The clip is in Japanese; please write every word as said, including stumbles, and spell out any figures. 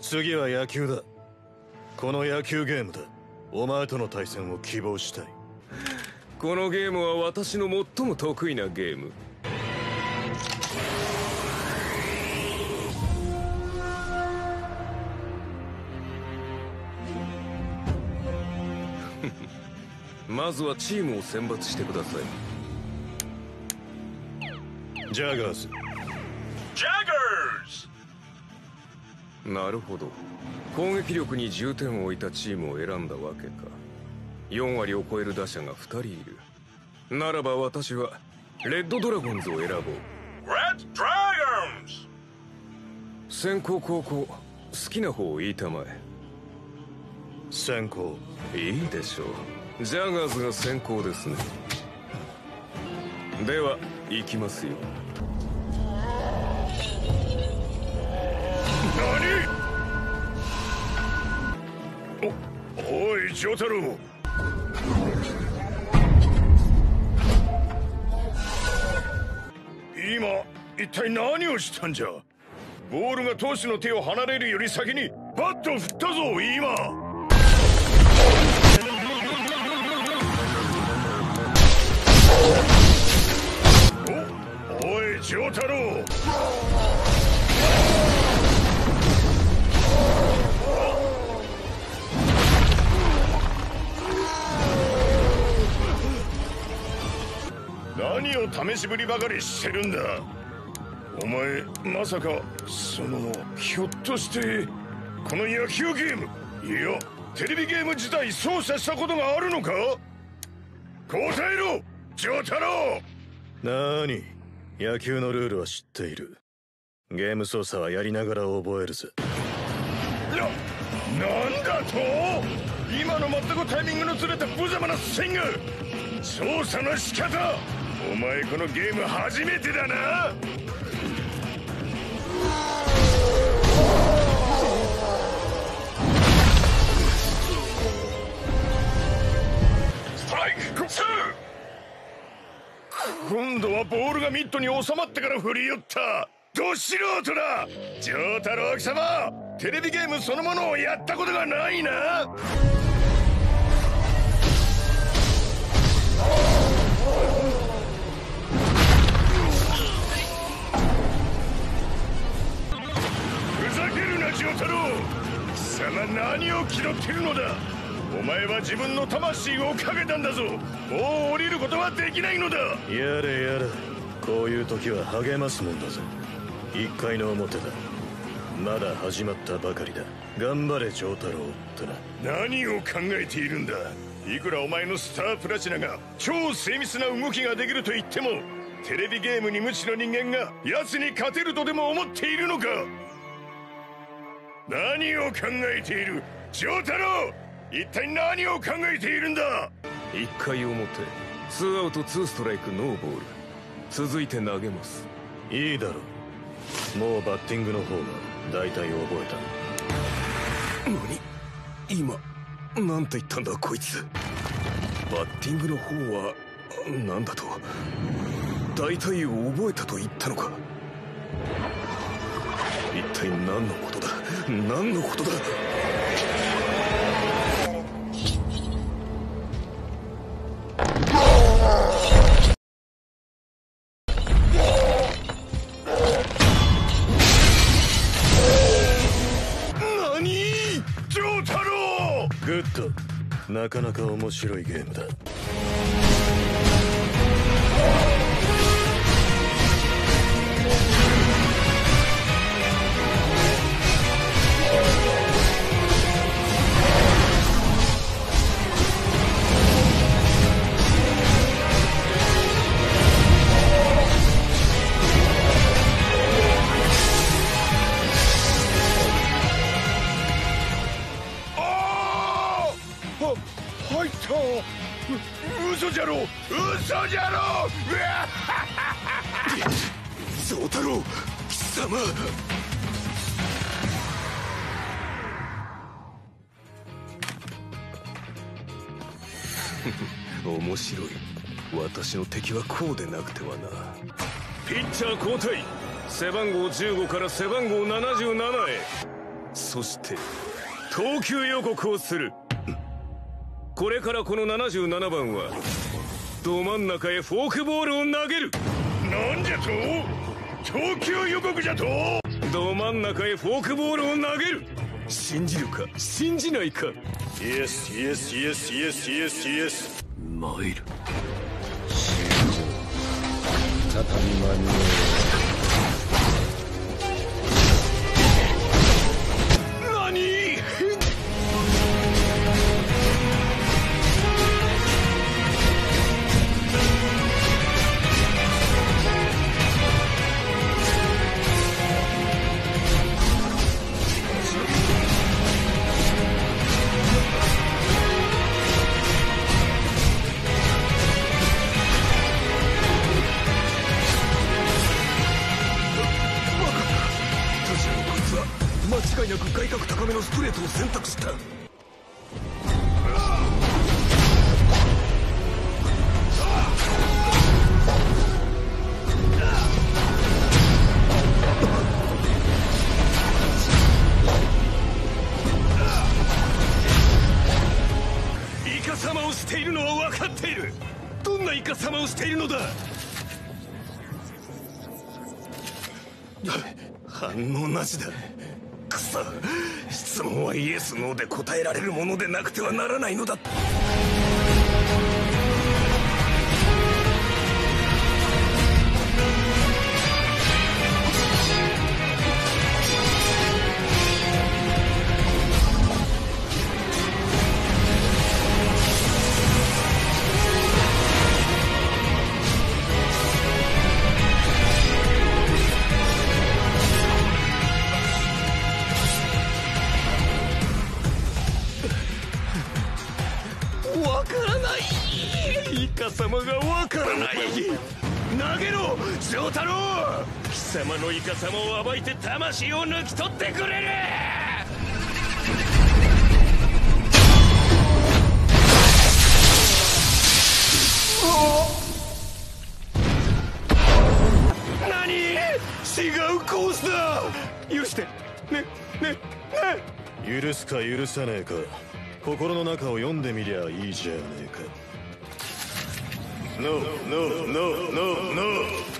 次は野球だ。この野球ゲームだ。お前との対戦を希望したい。 このゲームは私の最も得意なゲーム。まずはチームを選抜してください。 ジャガーズ。 ジャガーズ。 なるほど。攻撃力に重点を置いたチームを選んだわけか。よん割を超える打者がふたりいる。ならば私はレッドドラゴンズを選ぼう。 レッドドラゴンズ。 先攻後攻好きな方を言いたまえ。 先攻。 いいでしょう。ジャガーズが先攻ですね。では行きますよ。 何？お、おい丈太郎。今一体何をしたんじゃ。ボールが投手の手を離れるより先にバットを振ったぞ今。お、おい丈太郎。何を試しぶりばかりしてるんだ。お前まさかそのひょっとしてこの野球ゲーム、いやテレビゲーム自体操作したことがあるのか。答えろ丈太郎。 なーに、野球のルールは知っている。ゲーム操作はやりながら覚えるぜ。 な、なんだと。今の全くタイミングのずれた無様なスイング。操作の仕方、お前このゲーム初めてだな。ストライクツー。今度はボールがミットに収まってから振り寄った。ど素人だ丈太郎貴様。テレビゲームそのものをやったことがないな。ふざけるな丈太郎。貴様何を気取ってるのだ。お前は自分の魂をかけたんだぞ。もう降りることはできないのだ。 やれやれ、こういう時は励ますもんだぜ。一回の表だ。まだ始まったばかりだ。頑張れ丈太郎ってな。 何を考えているんだ。いくらお前のスタープラチナが超精密な動きができると言っても、テレビゲームに無知の人間が奴に勝てるとでも思っているのか。何を考えている丈太郎。一体何を考えているんだ。 いっかい表、ツーアウトツーストライクノーボール。続いて投げます。 いいだろう。もうバッティングの方は大体覚えた。 何今なんて言ったんだこいつ。バッティングの方は何だと。大体覚えたと言ったのか。一体何のことだ。何のことだ。 グッド。なかなか面白いゲームだ。 入った。う嘘じゃろ嘘じゃろ。うわ丈太郎貴様。面白い。私の敵はこうでなくてはな。ピッチャー交代。背番号じゅうごから背番号ななじゅうななへ。 そして投球予告をする。これからこのななじゅうななばんはど真ん中へフォークボールを投げる。 なんじゃと？投球予告じゃと？ ど真ん中へフォークボールを投げる。信じるか信じないか。 イエスイエスイエスイエスイエスイエス。 参る。 再び間に合う。何？間違いなく外角高めのストレートを選択した。イカサマをしているのは分かっている。どんなイカサマをしているのだ。反応なしだ。くそ、質問はイエスノーで答えられるものでなくてはならないのだ。わからない。イカ様がわからない。投げろ丈太郎。貴様のイカ様を暴いて魂を抜き取ってくれる。何？違うコースだ。許してねねね。 許すか許さねえか、心の中を読んでみりゃいいじゃねえか。ノーノーノーノーノー。